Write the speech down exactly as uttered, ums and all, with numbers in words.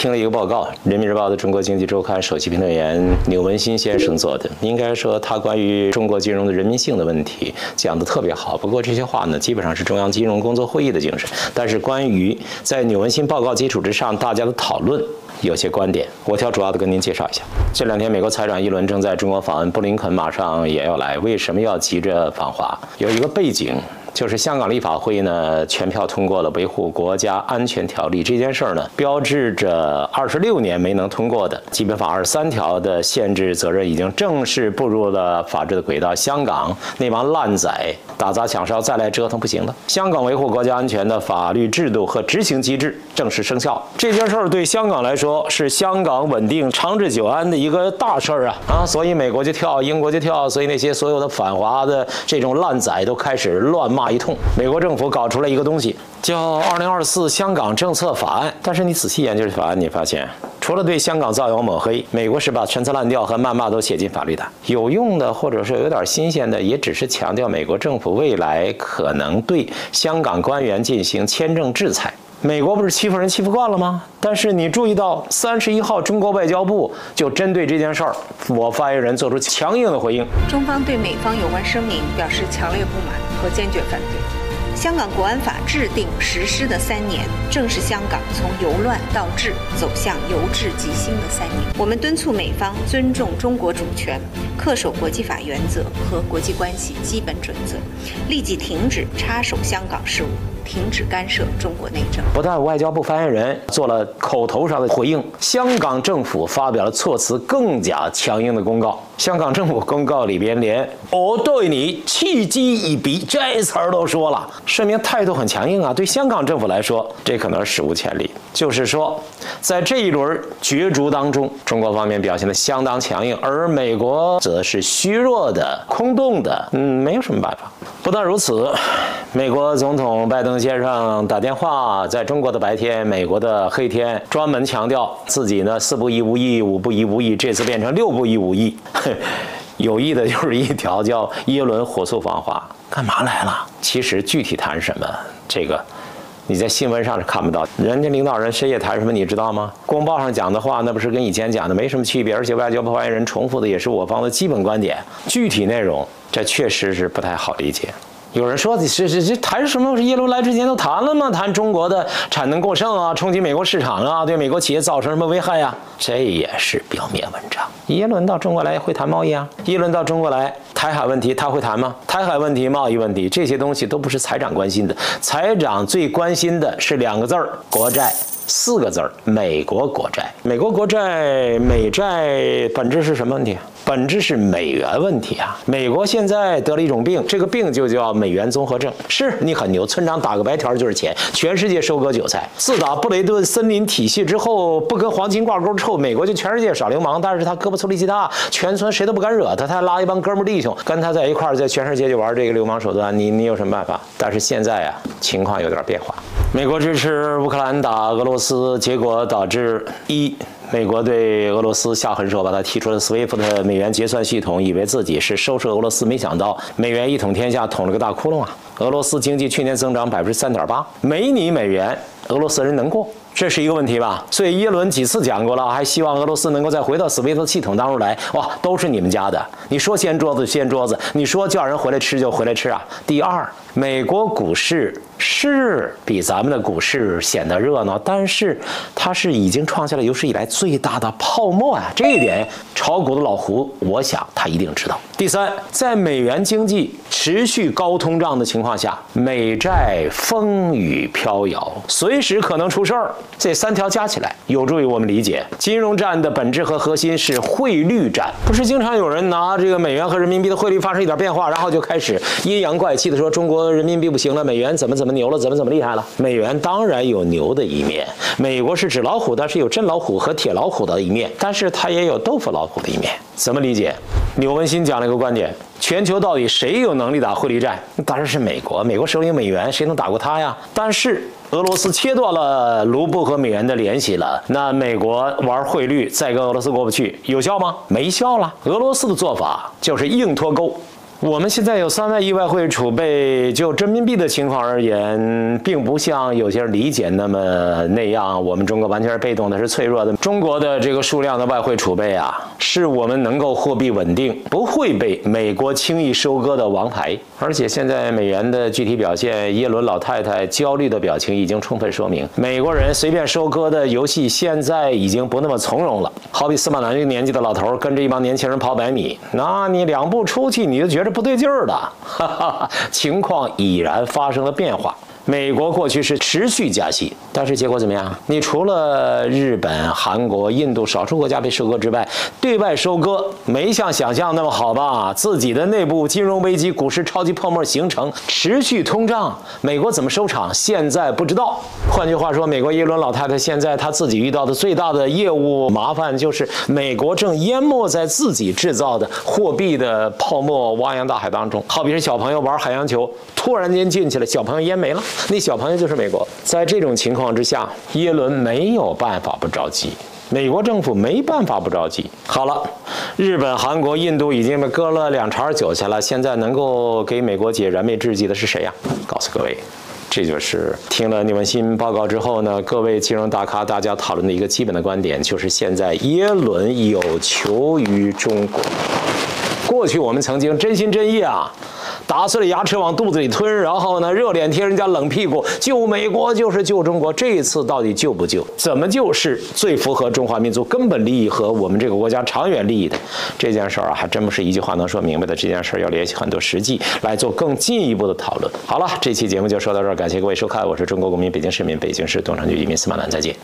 听了一个报告，人民日报的中国经济周刊首席评论员钮文新先生做的，应该说他关于中国金融的人民性的问题讲得特别好。不过这些话呢，基本上是中央金融工作会议的精神，但是关于在钮文新报告基础之上大家的讨论，有些观点，我挑主要的跟您介绍一下。这两天，美国财长耶伦正在中国访问，布林肯马上也要来。为什么要急着访华？有一个背景，就是香港立法会呢全票通过了维护国家安全条例这件事儿呢，标志着二十六年没能通过的基本法二十三条的限制责任已经正式步入了法治的轨道。香港那帮烂仔打砸抢烧再来折腾不行的。香港维护国家安全的法律制度和执行机制正式生效。这件事儿对香港来说是香港稳定长治久安的一个大事儿啊啊！所以美国就跳，英国就跳，所以那些所有的反华的这种烂仔都开始乱骂一通。美国政府搞出来一个东西叫《二零二四香港政策法案》，但是你仔细研究这法案，你发现除了对香港造谣抹黑，美国是把陈词滥调和谩骂都写进法律的。有用的或者是有点新鲜的，也只是强调美国政府未来可能对香港官员进行签证制裁。美国不是欺负人欺负惯了吗？但是你注意到三十一号中国外交部就针对这件事儿，我发言人做出强硬的回应。 中方对美方有关声明表示强烈不满和坚决反对。香港国安法制定实施的三年，正是香港从由乱到治走向由治及兴的三年。我们敦促美方尊重中国主权，恪守国际法原则和国际关系基本准则，立即停止插手香港事务，停止干涉中国内政。 不但外交部发言人做了口头上的回应，香港政府发表了措辞更加强硬的公告。香港政府公告里边连“我对你嗤之以鼻”这词儿都说了，说明态度很强硬啊。对香港政府来说，这可能是史无前例。就是说，在这一轮角逐当中，中国方面表现得相当强硬，而美国则是虚弱的、空洞的，嗯，没有什么办法。不但如此，美国总统拜登先生打电话，在中国的白天，美国的黑天，专门强调自己呢四不一无意，五不一无意，这次变成六不一无意。有意的就是一条叫耶伦火速访华，干嘛来了？其实具体谈什么，这个你在新闻上是看不到。人家领导人深夜谈什么，你知道吗？公报上讲的话，那不是跟以前讲的没什么区别，而且外交部发言人重复的也是我方的基本观点。具体内容，这确实是不太好理解。有人说是是这谈什么？是耶伦来之前都谈了吗？谈中国的产能过剩啊，冲击美国市场啊，对美国企业造成什么危害呀？这也是表面文章。耶伦到中国来会谈贸易啊？耶伦到中国来，台海问题他会谈吗？台海问题、贸易问题这些东西都不是财长关心的，财长最关心的是两个字儿：国债。四个字儿，美国国债。美国国债、美债本质是什么问题？本质是美元问题啊！美国现在得了一种病，这个病就叫美元综合症。是你很牛，村长打个白条就是钱，全世界收割韭菜。自打布雷顿森林体系之后，不跟黄金挂钩之后，美国就全世界耍流氓，但是他胳膊粗力气大，全村谁都不敢惹他，他拉一帮哥们弟兄跟他在一块儿，在全世界就玩这个流氓手段。你你有什么办法？但是现在啊，情况有点变化。美国支持乌克兰打俄罗斯，结果导致一。美国对俄罗斯下狠手，把他踢出了 S W I F T 的美元结算系统，以为自己是收拾俄罗斯，没想到美元一统天下，捅了个大窟窿啊！俄罗斯经济去年增长百分之三点八，没你美元，俄罗斯人能过？这是一个问题吧？所以耶伦几次讲过了，还希望俄罗斯能够再回到 S W I F T 系统当中来。哇，都是你们家的，你说掀桌子掀桌子，你说叫人回来吃就回来吃啊！第二，美国股市是比咱们的股市显得热闹，但是它是已经创下了有史以来最大的泡沫啊！这一点，炒股的老胡，我想他一定知道。第三，在美元经济持续高通胀的情况下，美债风雨飘摇，随时可能出事儿。这三条加起来，有助于我们理解金融战的本质和核心是汇率战。不是经常有人拿这个美元和人民币的汇率发生一点变化，然后就开始阴阳怪气的说中国人民币不行了，美元怎么怎么牛了，怎么怎么厉害了。美元当然有牛的一面，美国是纸老虎，但是有真老虎和铁老虎的一面，但是它也有豆腐老虎的一面。怎么理解？钮文新讲了一个观点，全球到底谁有能力打汇率战？当然是美国，美国手里有美元，谁能打过他呀？但是俄罗斯切断了卢布和美元的联系了，那美国玩汇率再跟俄罗斯过不去，有效吗？没效了。俄罗斯的做法就是硬脱钩。 我们现在有三万亿外汇储备，就人民币的情况而言，并不像有些人理解那么那样，我们中国完全是被动的，是脆弱的。中国的这个数量的外汇储备啊，是我们能够货币稳定，不会被美国轻易收割的王牌。而且现在美元的具体表现，耶伦老太太焦虑的表情已经充分说明，美国人随便收割的游戏现在已经不那么从容了。好比司马南这个年纪的老头跟着一帮年轻人跑百米，那你两步出去你就觉得不对劲儿了，哈哈，情况已然发生了变化。美国过去是持续加息，但是结果怎么样？你除了日本、韩国、印度少数国家被收割之外，对外收割没像想象那么好吧？自己的内部金融危机、股市超级泡沫形成，持续通胀，美国怎么收场？现在不知道。换句话说，美国耶伦老太太现在她自己遇到的最大的业务麻烦，就是美国正淹没在自己制造的货币的泡沫汪洋大海当中。好比是小朋友玩海洋球，突然间进去了，小朋友淹没了。那小朋友就是美国。在这种情况之下，耶伦没有办法不着急，美国政府没办法不着急。好了，日本、韩国、印度已经被割了两茬韭菜了，现在能够给美国解燃眉之急的是谁呀？告诉各位，这就是听了纽文新报告之后呢，各位金融大咖大家讨论的一个基本的观点，就是现在耶伦有求于中国。过去我们曾经真心真意啊，打碎了牙齿往肚子里吞，然后呢热脸贴人家冷屁股，救美国就是救中国。这一次到底救不救？怎么救是最符合中华民族根本利益和我们这个国家长远利益的？这件事儿啊，还真不是一句话能说明白的。这件事儿要联系很多实际来做更进一步的讨论。好了，这期节目就说到这儿，感谢各位收看，我是中国公民，北京市民，北京市东城区居民司马南，再见。